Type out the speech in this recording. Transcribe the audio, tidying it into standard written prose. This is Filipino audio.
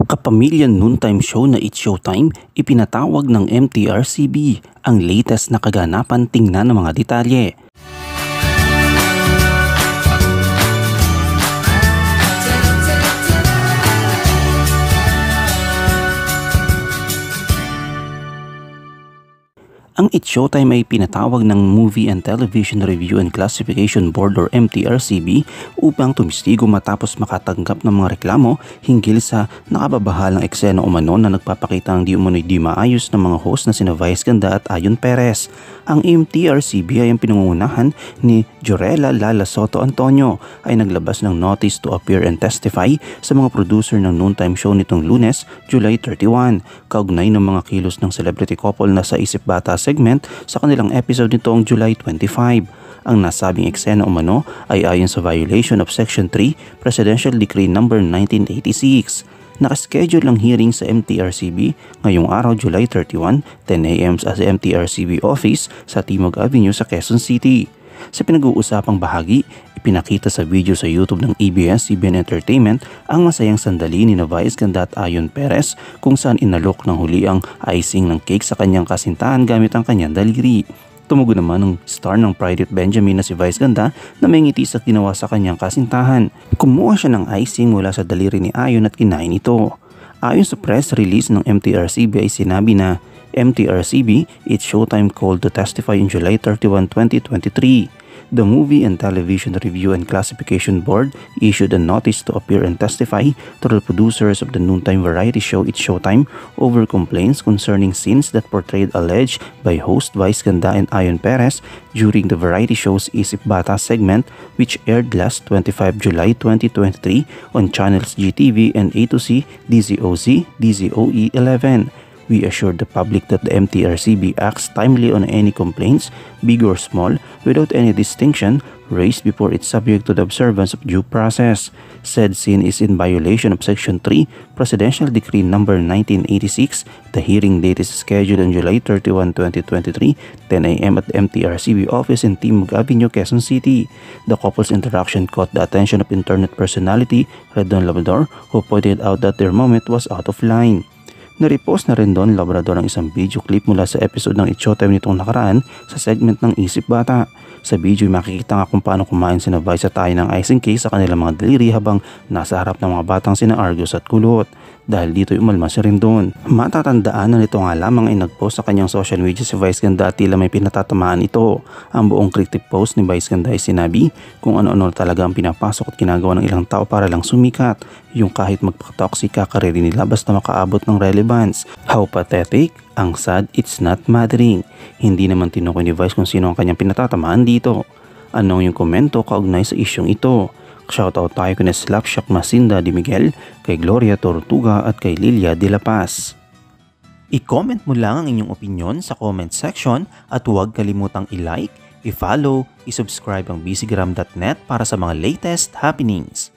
Kapamilya noontime show na It's Showtime, ipinatawag ng MTRCB ang latest na kaganapan. Tingnan ng mga detalye. Ang It's Showtime ay pinatawag ng Movie and Television Review and Classification Board or MTRCB upang tumistigo matapos makatanggap ng mga reklamo hinggil sa nakababahalang eksena umano na nagpapakita ng di umano'y di maayos ng mga host na sina Vice Ganda at Ayon Perez. Ang MTRCB ay ang pinangungunahan ni Jorella Lala Soto Antonio ay naglabas ng notice to appear and testify sa mga producer ng noontime show nitong Lunes, July 31, kaugnay ng mga kilos ng celebrity couple na sa Isip Bata segment sa kanilang episode nitong July 25. Ang nasabing eksena umano ay ayon sa violation of Section 3 Presidential Decree No. 1986. Nakaschedule ang hearing sa MTRCB ngayong araw July 31, 10 a.m. sa MTRCB office sa Timog Avenue sa Quezon City. Sa pinag-uusapang bahagi, ipinakita sa video sa YouTube ng ABS-CBN Entertainment ang masayang sandali ni Vice Ganda at Ayon Perez kung saan inalok ng huli ang icing ng cake sa kanyang kasintahan gamit ang kanyang daliri. Tumugon naman ng star ng Private Benjamin na si Vice Ganda na may ngiti sa ginawa sa kanyang kasintahan. Kumuha siya ng icing mula sa daliri ni Ayon at kinain ito. Ayon sa press release ng MTRCB ay sinabi na MTRCB, It's Showtime called to testify on July 31, 2023. The Movie and Television Review and Classification Board issued a notice to appear and testify to the producers of the noontime variety show It's Showtime over complaints concerning scenes that portrayed alleged by host Vice Ganda and Ayon Perez during the variety show's Isip Bata segment, which aired last 25 July 2023 on channels GTV and A2C, DZOZ, DZOE 11. We assure the public that the MTRCB acts timely on any complaints, big or small, without any distinction, raised before it's subject to the observance of due process. Said scene is in violation of Section 3, Presidential Decree No. 1986. The hearing date is scheduled on July 31, 2023, 10 a.m. at the MTRCB office in Timog Avenue, Quezon City. The couple's interaction caught the attention of internet personality Redon Labrador, who pointed out that their moment was out of line. Narepost na rin doon Labrador ang isang video clip mula sa episode ng It's Showtime nitong nakaraan sa segment ng Isip Bata. Sa video ay makikita nga kung paano kumain sina Vice at Ayon ng icing cake sa kanilang mga daliri habang nasa harap ng mga batang sina Argus at Kulot. Dahil dito ay umalma siya rin doon. Matatandaan na nito nga lamang ay nagpost sa kanyang social media si Vice Ganda at tila may pinatatamaan ito. Ang buong critic post ni Vice Ganda ay sinabi kung ano-ano talaga ang pinapasok at ginagawa ng ilang tao para lang sumikat. Yung kahit magpaka-toxic kakarere nila basta makaabot ng relevance. How pathetic? Ang sad, it's not mattering. Hindi naman tinukoy ni Vice kung sino ang kanyang pinatatamaan dito. Anong yung komento kaugnay sa isyong ito? Shoutout tayo kina Slapshock Masinda de Miguel, kay Gloria Tortuga at kay Lilia de la Paz. I-comment mo lang ang inyong opinion sa comment section at huwag kalimutang i-like, i-follow, i-subscribe ang bcgram.net para sa mga latest happenings.